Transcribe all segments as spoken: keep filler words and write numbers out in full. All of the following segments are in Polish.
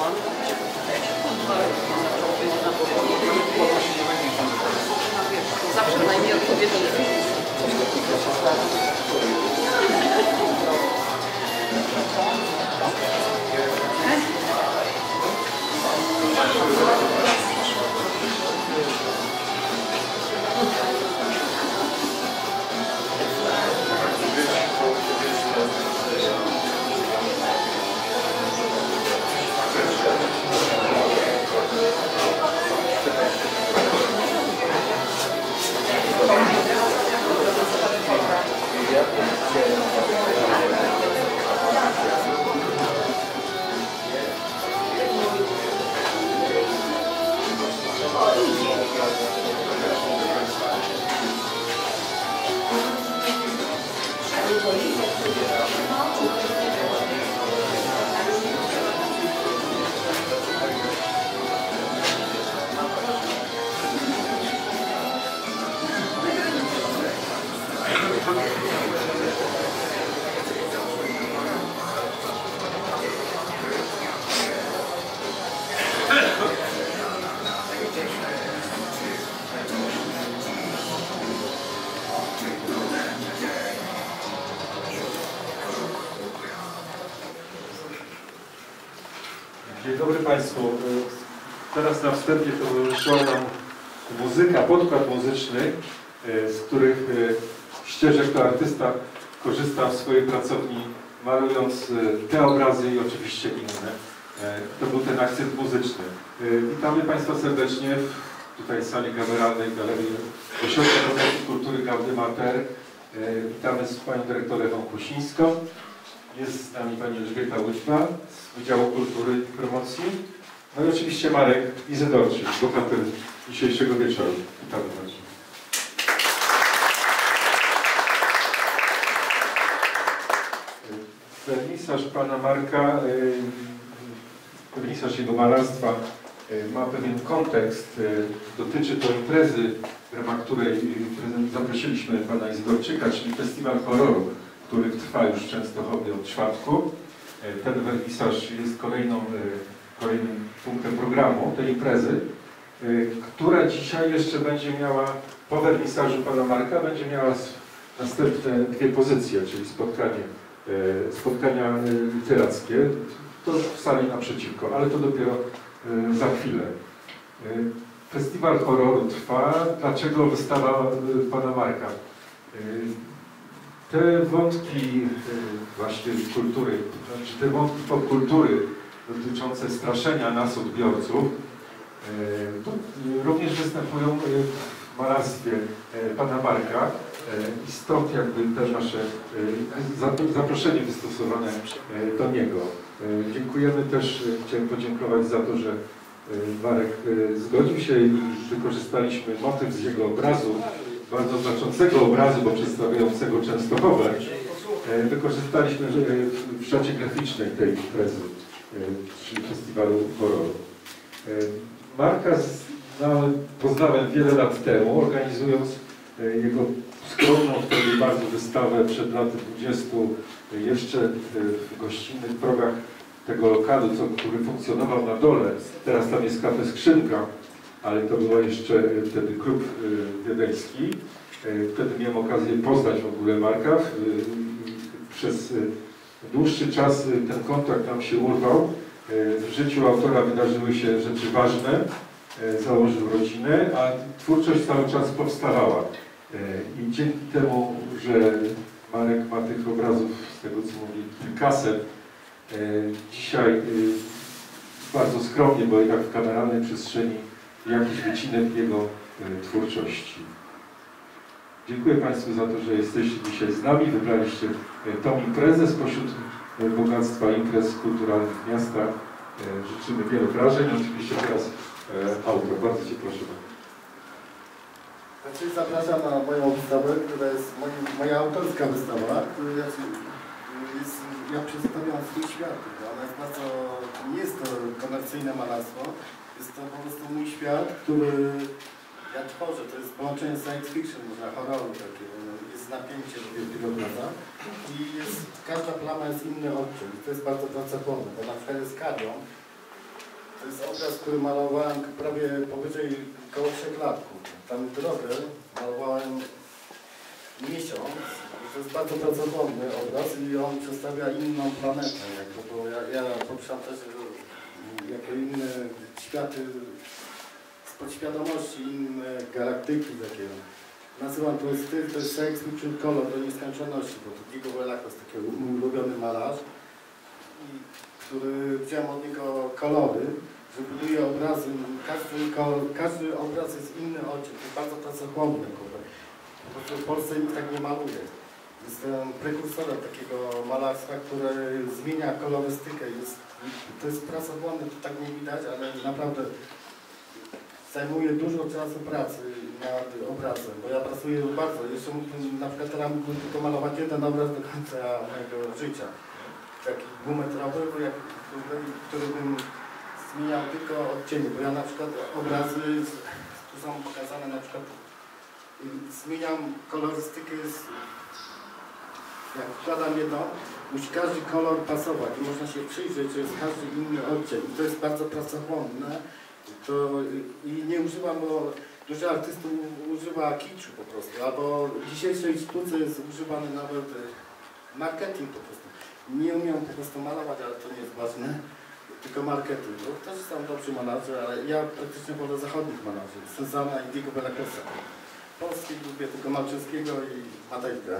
Zawsze najmniej odpowiedni. Dzień dobry Państwu. Teraz na wstępie towarzyszyła nam muzyka, podkład muzyczny, z których ścieżek to artysta korzysta w swojej pracowni, malując te obrazy i oczywiście inne. To był ten akcent muzyczny. Witamy Państwa serdecznie w tutaj sali kameralnej Galerii Ośrodka Promocji Kultury Gaudy Mater. Witamy z Panią Dyrektor Ewą Kusińską. Jest z nami Pani Elżbieta Łódźba z Wydziału Kultury i Promocji. No i oczywiście Marek Izydorczyk, bohater dzisiejszego wieczoru. Witamy bardzo. Wernisaż Pana Marka, wernisaż jego malarstwa ma pewien kontekst. Dotyczy to imprezy, w ramach której zaprosiliśmy Pana Izydorczyka, czyli Festiwal Horroru, który trwa już w Częstochowie od czwartku. Ten wernisaż jest kolejną, kolejnym punktem programu tej imprezy, która dzisiaj jeszcze będzie miała, po wernisażu Pana Marka, będzie miała następne dwie pozycje, czyli spotkanie, spotkania literackie, to w sali naprzeciwko, ale to dopiero za chwilę. Festiwal Horroru trwa. Dlaczego wystawa Pana Marka? Te wątki właśnie kultury, znaczy te wątki popkultury dotyczące straszenia nas, odbiorców, również występują w malarstwie Pana Marka i stąd jakby też nasze zaproszenie wystosowane do niego. Dziękujemy też, chciałem podziękować za to, że Marek zgodził się i wykorzystaliśmy motyw z jego obrazu, bardzo znaczącego obrazu, bo przedstawiającego Częstochowę. Wykorzystaliśmy w szacie graficznej tej imprezy, czyli Festiwalu Horroru. Marka poznałem wiele lat temu, organizując jego skromną wtedy bardzo wystawę przed laty dwudziestu jeszcze w gościnnych progach tego lokalu, co, który funkcjonował na dole. Teraz tam jest kafe Skrzynka, ale to był jeszcze wtedy klub wiedeński. Wtedy miałem okazję poznać w ogóle Marka. Przez dłuższy czas ten kontakt nam się urwał. W życiu autora wydarzyły się rzeczy ważne. Założył rodzinę, a twórczość cały czas powstawała. I dzięki temu, że Marek ma tych obrazów, z tego co mówi, kilkaset, dzisiaj bardzo skromnie, bo jednak w kameralnej przestrzeni jakiś wycinek jego twórczości. Dziękuję Państwu za to, że jesteście dzisiaj z nami. Wybraliście tą imprezę spośród bogactwa imprez kulturalnych miasta. Życzymy wielu wrażeń. Oczywiście teraz autor. Bardzo Cię proszę. Znaczy, zapraszam na moją wystawę, która jest moja, moja autorska wystawa, która jest, jest, ja przedstawiam swój świat. Ona jest bardzo, nie jest to komercyjne malarstwo, jest to po prostu mój świat, który ja tworzę. To jest połączenie science fiction, można horroru takie, jest napięcie do wielkiego obraza i jest, każda plama jest inny odcień. To jest bardzo pracochłonne, bo na przykład jest Karion, To jest obraz, który malowałem prawie powyżej koło trzech lat. Tam drogę malowałem miesiąc. To jest bardzo pracochłonny obraz i on przedstawia inną planetę. Jakby, bo ja, ja poruszam też jako inne światy z podświadomości, inne galaktyki takie. Nazywam to styl, to jest science fiction color do nieskończoności, bo to Diego Velazquez jest taki ulubiony malarz, i, który wziąłem od niego kolory, że buduje obrazy. Każdy, kolor, każdy obraz jest inny odcień, to jest bardzo pracochłonny. Po prostu w Polsce nikt tak nie maluje. Jestem prekursorem takiego malarstwa, które zmienia kolorystykę. Jest, to jest pracochłonne, to tak nie widać, ale naprawdę zajmuje dużo czasu pracy nad obrazem, bo ja pracuję bardzo. Jeszcze mógłbym, na przykład teraz mógłbym tylko malować jeden obraz do końca mojego życia. Taki dwumetrowy, bo jak, który bym zmieniał tylko odcienie, bo ja na przykład obrazy, tu są pokazane na przykład, zmieniam kolorystykę, z, jak wkładam jedno, musi każdy kolor pasować i można się przyjrzeć, że jest każdy inny odcień i to jest bardzo pracochłonne. To, i nie używam, bo dużo artystów używa kiczu po prostu, albo w dzisiejszej sztuce jest używany nawet marketing po prostu. Nie umiem po prostu malować, ale to nie jest ważne, tylko marketing. Bo też są dobrzy malarze, ale ja praktycznie wolę zachodnich malarzy, Cezanna i Diego Velazqueza. Polski lubię tylko Malczewskiego i Matejkę.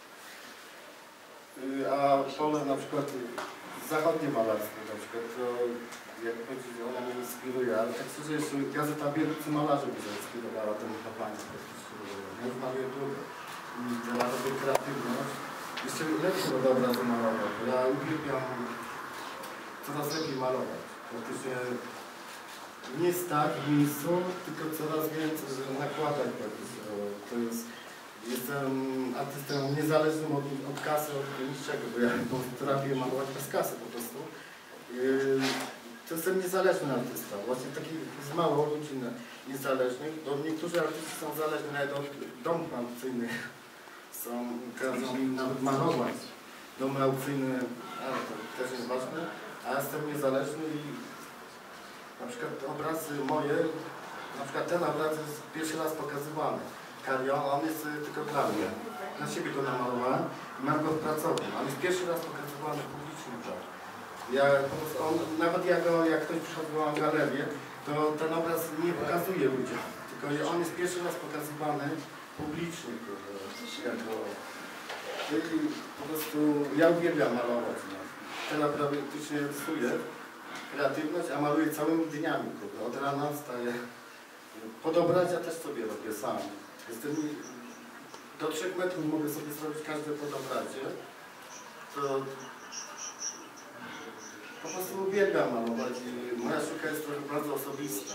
A pole na przykład zachodnie malarstwo na przykład, to jak chodzi, ona mnie inspiruje, ale tak szczerze jeszcze gazeta Bielcy Malarzy by zainspirowała ten kampanię. Ja już maluję długo i ja robię kreatywność. Jeszcze lepsze od obrazu malować, bo ja uwielbiam coraz lepiej malować. Praktycznie nie stać w miejscu, tylko coraz więcej nakładać praktycznie. To jest, jestem artystą niezależnym od, od kasy, od niczego, bo ja potrafię malować bez kasy po prostu. Yy, To jestem niezależny artysta, właśnie taki z mało ludzi niezależnych, bo niektórzy artyści są zależni nawet od domów aukcyjnych, są, każą im nawet malować. Domy aukcyjne, ale to też jest ważne, a jestem niezależny i na przykład obrazy moje, na przykład ten obraz jest pierwszy raz pokazywany, Karion, on jest tylko dla mnie. Na siebie go namalowałem i mam go w pracowni, on jest pierwszy raz pokazywany publicznie. Ja, on, nawet jak, go, jak ktoś przyszedł na galerię, to ten obraz nie pokazuje ludziom, tylko on jest pierwszy raz pokazywany publicznie. Jako, i po prostu ja uwielbiam malować. No. Teraz praktycznie rysuję kreatywność, a maluję całymi dniami. Od rana wstaję. Pod obrazia też sobie robię sam. Jestem, do trzech metrów mogę sobie zrobić każde pod obrazie. To, Po prostu uwielbiam malować i moja sztuka jest trochę bardzo osobista.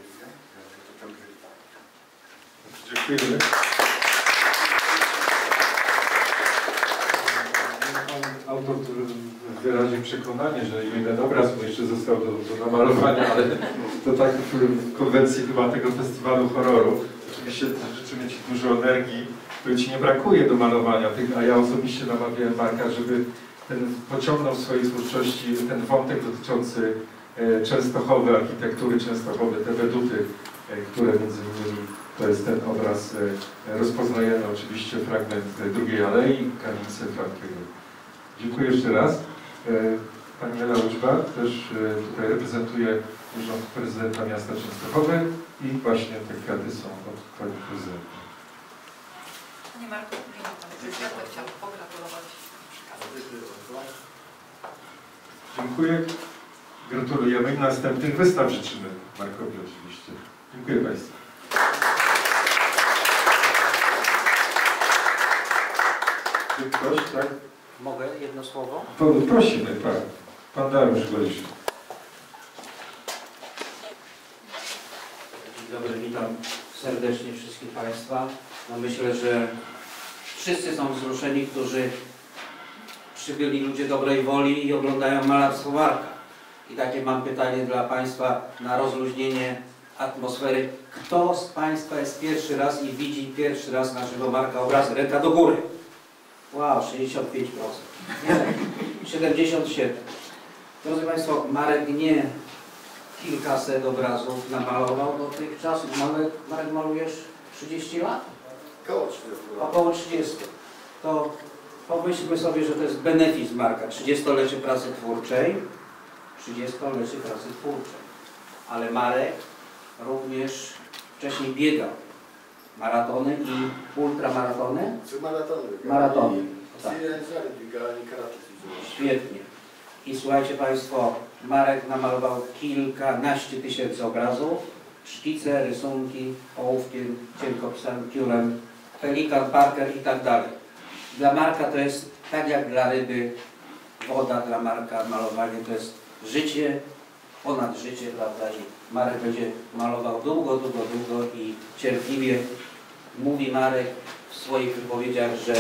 Dziękujemy. Pan autor wyraził przekonanie, że jeden obraz mu jeszcze został do, do namalowania, ale to tak w konwencji chyba tego festiwalu horroru. Oczywiście życzymy Ci dużo energii, której Ci nie brakuje do malowania, a ja osobiście namawiałem Marka, żeby ten pociągnął w swojej twórczości ten wątek dotyczący e, Częstochowy, architektury Częstochowy, te weduty, e, które między innymi to jest ten obraz, e, rozpoznajemy oczywiście fragment drugiej alei, Kamienicę Frankiego. Dziękuję jeszcze raz. E, Pani Ela Łuczba też e, tutaj reprezentuje Urząd Prezydenta Miasta Częstochowy i właśnie te kwiaty są od Pani Prezydenta. Panie Marku, ja to chciałam pogratulować. Dziękuję. Gratulujemy i następnych wystaw życzymy Markowi oczywiście. Dziękuję Państwu. Czy ktoś, tak? Mogę jedno słowo? Prosimy, Pan. Pan Dariusz Goś. Dzień dobry, witam serdecznie wszystkich Państwa. No myślę, że wszyscy są wzruszeni, którzy przybyli, ludzie dobrej woli i oglądają malarstwo Marka. I takie mam pytanie dla Państwa na rozluźnienie atmosfery. Kto z Państwa jest pierwszy raz i widzi pierwszy raz na żywo Marka obrazy? Ręka do góry. Wow, sześćdziesiąt pięć procent. Nie, siedemdziesiąt siedem procent. Drodzy Państwo, Marek nie kilkaset obrazów namalował dotychczas. Marek, Marek malujesz trzydzieści lat? Koło trzydziestu lat. Około trzydziestu. To pomyślmy sobie, że to jest benefis Marka. trzydziestolecie pracy twórczej. trzydziestolecie pracy twórczej. Ale Marek również wcześniej biegał maratony i ultramaratony. Trzy maratony. Maratony. Tak. Trzy ręczary biegałem i karate ćwiczyłem. Świetnie. I słuchajcie Państwo, Marek namalował kilkanaście tysięcy obrazów, szkice, rysunki, ołówkiem, cienkopisem, piórem, Pelikan, Parker i tak dalej. Dla Marka to jest tak jak dla ryby woda, dla Marka malowanie to jest życie, ponad życie, prawda? I Marek będzie malował długo, długo, długo i cierpliwie. Mówi Marek w swoich wypowiedziach, że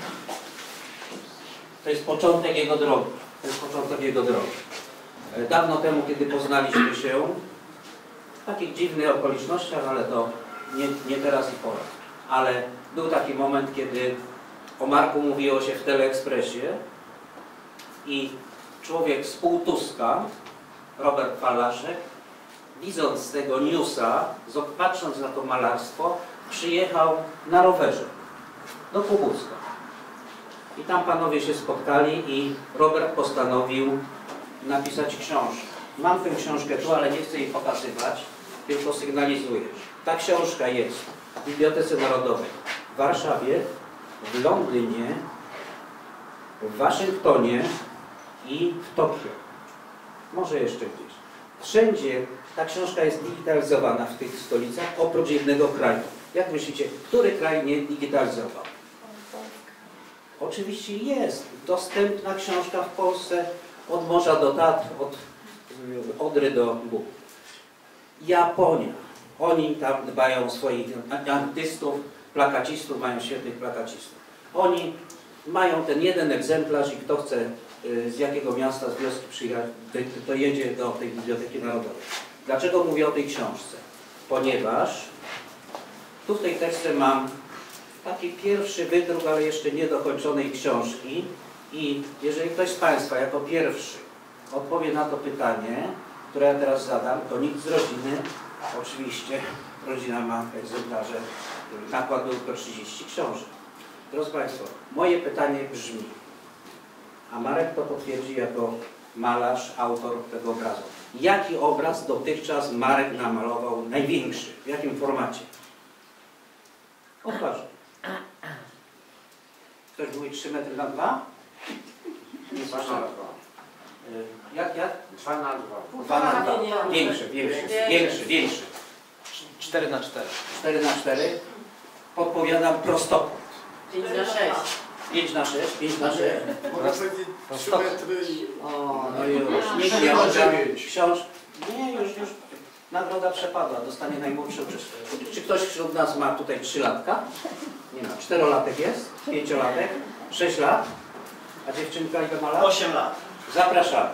to jest początek jego drogi. To jest początek jego drogi. Dawno temu, kiedy poznaliśmy się, w takich dziwnych okolicznościach, ale to nie, nie teraz i pora. Ale był taki moment, kiedy o Marku mówiło się w Teleekspresie i człowiek z półtuska, Robert Palaszek, widząc tego newsa, patrząc na to malarstwo, przyjechał na rowerze do Półtuska. I tam panowie się spotkali i Robert postanowił napisać książkę. Mam tę książkę tu, ale nie chcę jej pokazywać, tylko sygnalizuję. Ta książka jest w Bibliotece Narodowej w Warszawie, w Londynie, w Waszyngtonie i w Tokio. Może jeszcze gdzieś. Wszędzie ta książka jest digitalizowana w tych stolicach, oprócz jednego kraju. Jak myślicie, który kraj nie digitalizował? Oczywiście jest dostępna książka w Polsce od morza do Tatr, od Odry do Bóg. Japonia. Oni tam dbają o swoich artystów, plakacistów, mają świetnych plakacistów. Oni mają ten jeden egzemplarz i kto chce z jakiego miasta, z wioski przyjechać, to jedzie do tej Biblioteki Narodowej. Dlaczego mówię o tej książce? Ponieważ tu w tej tekście mam taki pierwszy wydruk, ale jeszcze niedokończonej książki i jeżeli ktoś z Państwa jako pierwszy odpowie na to pytanie, które ja teraz zadam, to nikt z rodziny, oczywiście rodzina ma egzemplarze, nakład był tylko trzydzieści książek. Drodzy Państwo, moje pytanie brzmi, a Marek to potwierdzi jako malarz, autor tego obrazu. Jaki obraz dotychczas Marek namalował największy? W jakim formacie? Odważnie. Ktoś mówi trzy metry na dwa? Nie dwa na słyszałem. dwa. Jak, jak? dwa na dwa. dwa na dwa. Większy, większy, większy, większy. cztery na cztery. cztery na cztery. Podpowiadam prostokąt. pięć na sześć. pięć na sześć, pięć na sześć. Mogę powiedzieć trzy metry i... O, no już. Nikt nie oddał książ... Nie, już, już. Nagroda przepadła, dostanie najmłodszy uczestnik. Czy ktoś wśród nas ma tutaj trzylatka? Nie ma. Czterolatek jest? Pięciolatek? Sześć lat? A dziewczynka ile ma lat? osiem lat. Zapraszamy.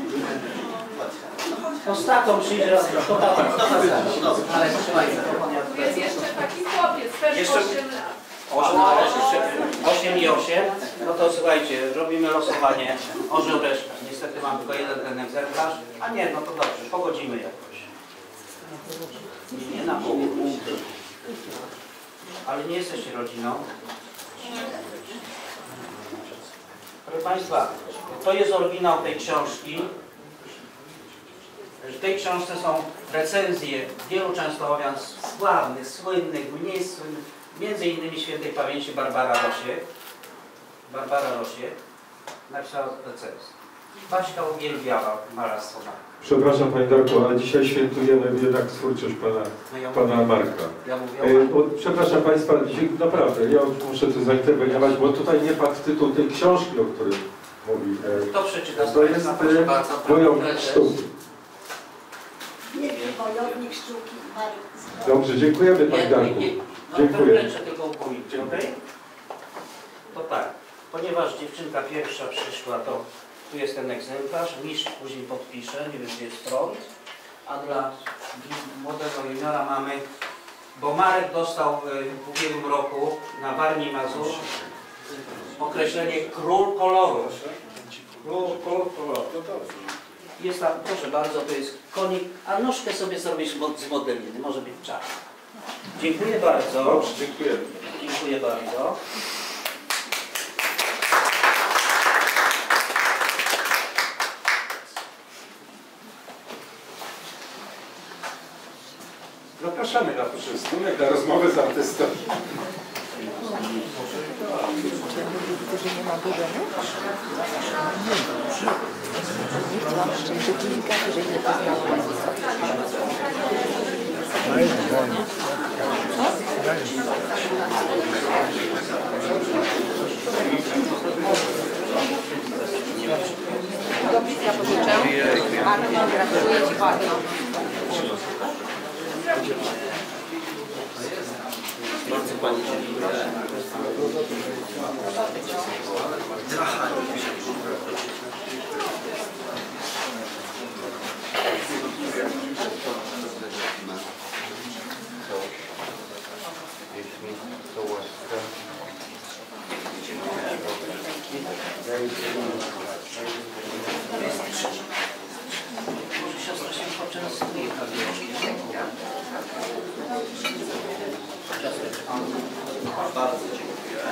No z tatą przyjdzie raz, to tata, to tata. Ale trzymaj się. Tu jest jeszcze taki chłopiec, też Jeszcze- osiem lat. osiem i osiem. No to słuchajcie, robimy losowanie. Orzeł reszta. Niestety mam tylko jeden ten egzemplarz. A nie, no to dobrze, pogodzimy jakoś. Nie, nie na pół. Ale nie jesteście rodziną. Proszę Państwa, to jest oryginał tej książki. W tej książce są recenzje wielu częstochowian sławnych, słynnych, mniej słynnych, między innymi świętej pamięci Barbara Rosiek. Barbara Rosiek napisała recenzję. Baśka uwielbiała malarstwo. Przepraszam Panie Darku, ale dzisiaj świętujemy jednak twórczość Pana, No ja pana mówię, Marka. ja mówię E, o bo, przepraszam Państwa, dzisiaj naprawdę, ja już muszę tu zainterweniować, bo tutaj nie padł tytuł tej książki, o którym mówi. E, Kto przeczyta z to jest Państwa? Proszę e, bardzo. Wojownik sztuki. Wielki wojownik sztuki Marek Zdrowy. Dobrze, dziękujemy Panie Darku. No, Dziękuję. Ręczę tylko upomnicie, okej? To tak, ponieważ dziewczynka pierwsza przyszła, to tu jest ten egzemplarz, mistrz później podpisze, nie wiem gdzie jest front, a dla młodego juniora mamy, bo Marek dostał w ubiegłym roku na Warmii i Mazur określenie król koloru. Król, król koloru. Jest tam, proszę bardzo, to jest konik, a nóżkę sobie zrobisz mod- z modeliny, może być czarna. Dziękuję bardzo. Dobrze, dziękuję. Dziękuję bardzo. Zapraszamy na poczęstunek, na rozmowę z artystą. Ja pożyczę. Martin, gratuluję Ci bardzo. Bardzo Pani dziękuję. Jeśli to łaska. Może siostra się poczęstuje kawałkiem. Bardzo dziękuję.